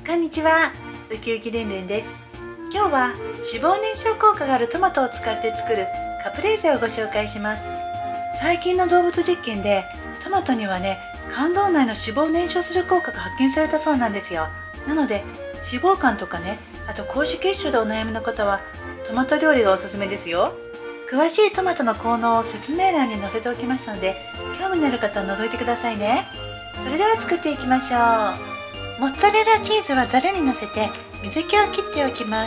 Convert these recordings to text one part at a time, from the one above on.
こんにちは、ウキウキルンルンです。今日は脂肪燃焼効果があるトマトを使って作るカプレーゼをご紹介します。最近の動物実験でトマトにはね、肝臓内の脂肪を燃焼する効果が発見されたそうなんですよ。なので脂肪肝とかね、あと高脂血症でお悩みの方はトマト料理がおすすめですよ。詳しいトマトの効能を説明欄に載せておきましたので、興味のある方は覗いてくださいね。それでは作っていきましょう。モッツァレラチーズはざるにのせて水気を切っておきます。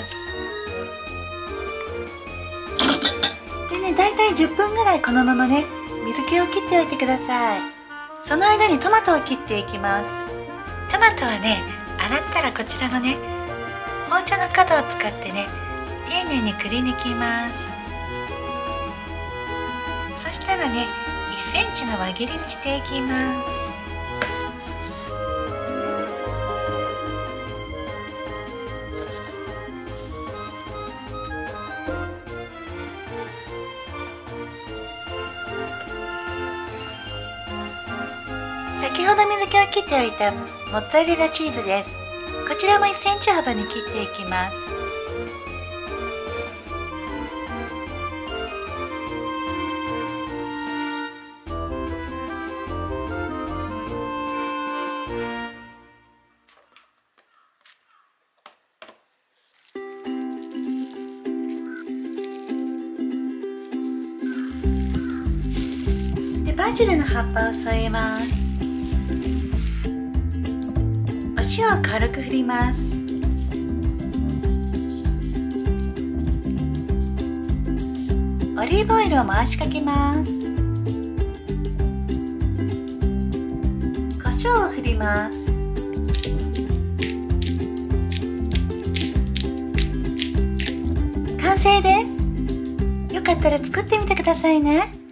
でね、だいたい10分ぐらいこのままね、水気を切っておいてください。その間にトマトを切っていきます。トマトはね、洗ったらこちらのね、包丁の角を使ってね、丁寧にくり抜きます。そしたらね、1センチの輪切りにしていきます。先ほど水気を切っておいたモッツァレラチーズです。こちらも1センチ幅に切っていきます。で、バジルの葉っぱを添えます。お塩を軽く振ります。オリーブオイルを回しかけます。胡椒を振ります。完成です。よかったら作ってみてくださいね。